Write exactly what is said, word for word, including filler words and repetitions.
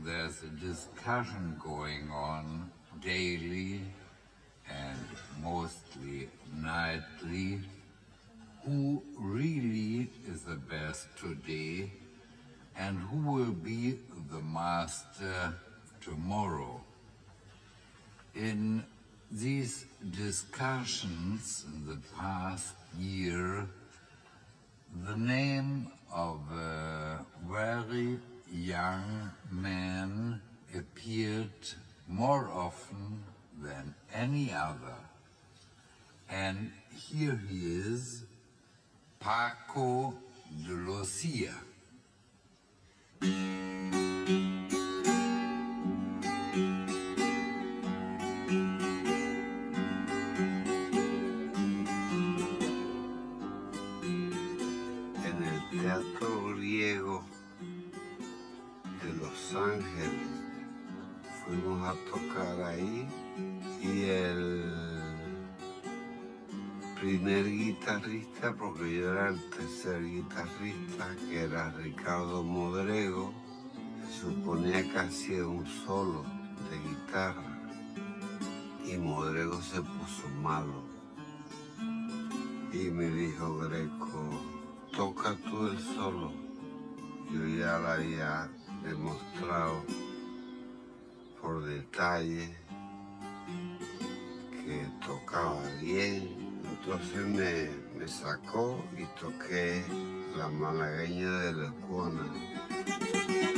there's a discussion going on daily and mostly nightly, who really is the best today and who will be the master tomorrow. In these discussions in the past year, the name of a very young man appeared more often than any other. And here he is, Paco de Lucía. En el Teatro Griego de Los Ángeles fuimos a tocar ahí y el primer guitarrista, porque yo era el tercer guitarrista, que era Ricardo Modrego, se suponía que hacía un solo de guitarra y Modrego se puso malo y me dijo: Greco, toca tú el solo. Yo ya lo había demostrado por detalle que tocaba bien. Entonces me, me sacó y toqué la malagueña de la Lecuona.